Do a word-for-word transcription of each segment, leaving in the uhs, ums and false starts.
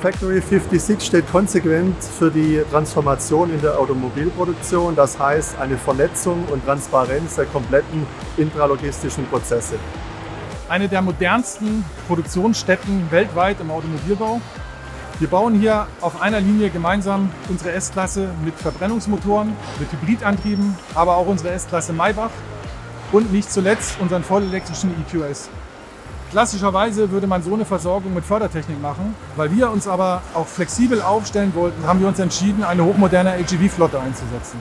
Factory fünfundsechzig steht konsequent für die Transformation in der Automobilproduktion, das heißt eine Vernetzung und Transparenz der kompletten intralogistischen Prozesse. Eine der modernsten Produktionsstätten weltweit im Automobilbau. Wir bauen hier auf einer Linie gemeinsam unsere S-Klasse mit Verbrennungsmotoren, mit Hybridantrieben, aber auch unsere S-Klasse Maybach und nicht zuletzt unseren vollelektrischen E Q S. Klassischerweise würde man so eine Versorgung mit Fördertechnik machen. Weil wir uns aber auch flexibel aufstellen wollten, haben wir uns entschieden, eine hochmoderne H E V-Flotte einzusetzen.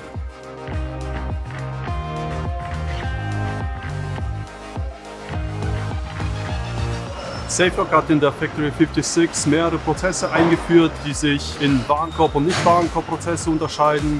SafeLog hat in der Factory fünfundsechzig mehrere Prozesse eingeführt, die sich in Warenkorb- und Nicht-Warenkorb-Prozesse unterscheiden.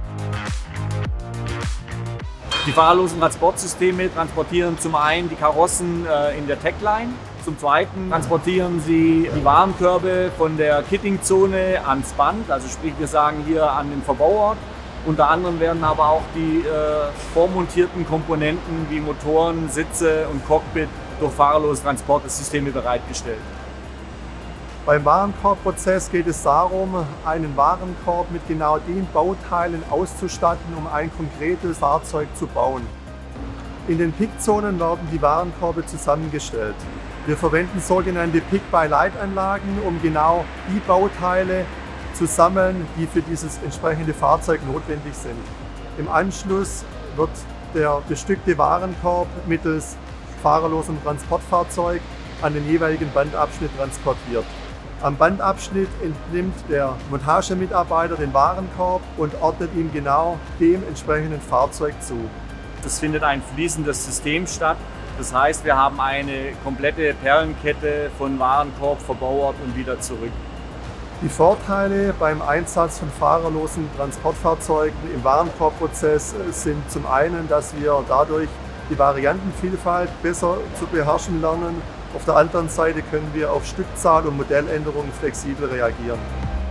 Die fahrerlosen Transportsysteme transportieren zum einen die Karossen in der Techline, zum zweiten transportieren sie die Warenkörbe von der Kittingzone ans Band, also sprich wir sagen hier an den Verbauort. Unter anderem werden aber auch die äh, vormontierten Komponenten wie Motoren, Sitze und Cockpit durch fahrerlose Transportsysteme bereitgestellt. Beim Warenkorbprozess geht es darum, einen Warenkorb mit genau den Bauteilen auszustatten, um ein konkretes Fahrzeug zu bauen. In den Pickzonen werden die Warenkorbe zusammengestellt. Wir verwenden sogenannte Pick-by-Light-Anlagen, um genau die Bauteile zu sammeln, die für dieses entsprechende Fahrzeug notwendig sind. Im Anschluss wird der bestückte Warenkorb mittels fahrerlosem Transportfahrzeug an den jeweiligen Bandabschnitt transportiert. Am Bandabschnitt entnimmt der Montagemitarbeiter den Warenkorb und ordnet ihn genau dem entsprechenden Fahrzeug zu. Es findet ein fließendes System statt. Das heißt, wir haben eine komplette Perlenkette von Warenkorb, Verbauort und wieder zurück. Die Vorteile beim Einsatz von fahrerlosen Transportfahrzeugen im Warenkorbprozess sind zum einen, dass wir dadurch die Variantenvielfalt besser zu beherrschen lernen. Auf der anderen Seite können wir auf Stückzahl und Modelländerungen flexibel reagieren.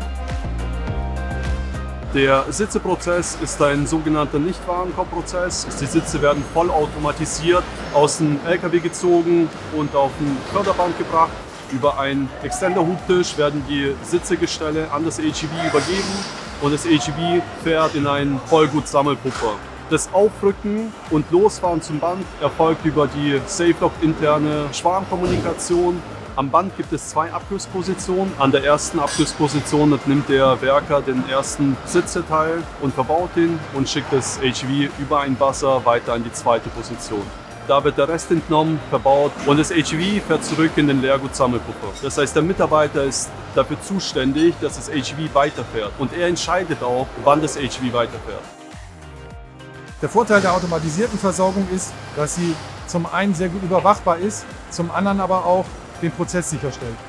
Der Sitzeprozess ist ein sogenannter Nicht-Warenkorbprozess. Die Sitze werden vollautomatisiert aus dem L K W gezogen und auf ein Förderband gebracht. Über einen Extender-Hubtisch werden die Sitzegestelle an das H E V übergeben und das H E V fährt in einen Vollgut-Sammelpuffer. Das Aufrücken und Losfahren zum Band erfolgt über die SafeLog interne Schwarmkommunikation. Am Band gibt es zwei Abgusspositionen. An der ersten Abgussposition nimmt der Werker den ersten Sitzeteil und verbaut ihn und schickt das H E V über einen Buzzer weiter an die zweite Position. Da wird der Rest entnommen, verbaut und das H E V fährt zurück in den Leergutsammelpuffer. Das heißt, der Mitarbeiter ist dafür zuständig, dass das H E V weiterfährt und er entscheidet auch, wann das H E V weiterfährt. Der Vorteil der automatisierten Versorgung ist, dass sie zum einen sehr gut überwachbar ist, zum anderen aber auch den Prozess sicherstellt.